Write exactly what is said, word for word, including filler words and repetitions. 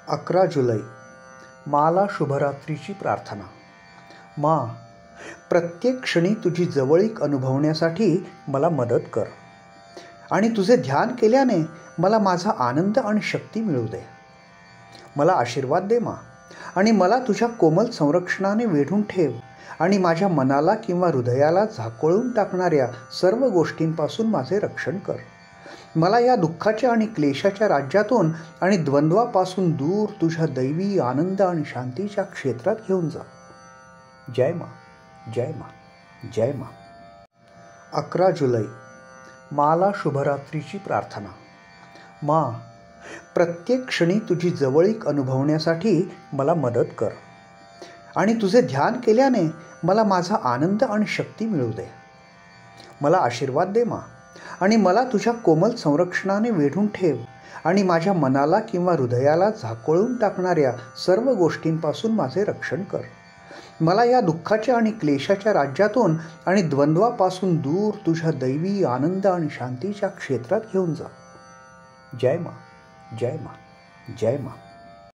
अकरा जुलै माला शुभरात्रीची प्रार्थना. मा, प्रत्येक क्षणी तुझी जवळीक अनुभवण्यासाठी मला मदत कर आणि तुझे ध्यान केल्याने मला माझा आनंद आणि शक्ती मिळू दे. मला आशीर्वाद दे मा, आणि मला तुझ्या कोमल संरक्षणाने वेढून ठेव आणि माझ्या मनाला किंवा हृदयाला झाकोळून टाकणाऱ्या सर्व गोष्टींपासून माझे रक्षण कर. मला या दुःखाच्या आणि क्लेशाच्या राज्यातून आणि द्वंद्वापासून दूर तुझ्या दैवी आनंद आणि शांतीच्या क्षेत्रात घेऊन जा. जय मा, जय मा, जय मा. अकरा जुलै माला शुभरात्रीची प्रार्थना. मा, प्रत्येक क्षणी तुझी जवळीक अनुभवण्यासाठी मला मदत कर आणि तुझे ध्यान केल्याने मला माझा आनंद आणि शक्ती मिळू दे. मला आशीर्वाद दे मा, आणि मला तुझ्या कोमल संरक्षणाने वेढून ठेव आणि माझ्या मनाला किंवा हृदयाला झाकोळून टाकणाऱ्या सर्व गोष्टींपासून माझे रक्षण कर. मला या दुःखाच्या आणि क्लेशाच्या राज्यातून आणि द्वंद्वापासून दूर तुझ्या दैवी आनंद आणि शांतीच्या क्षेत्रात घेऊन जा. जय मा, जय मा, जय मा.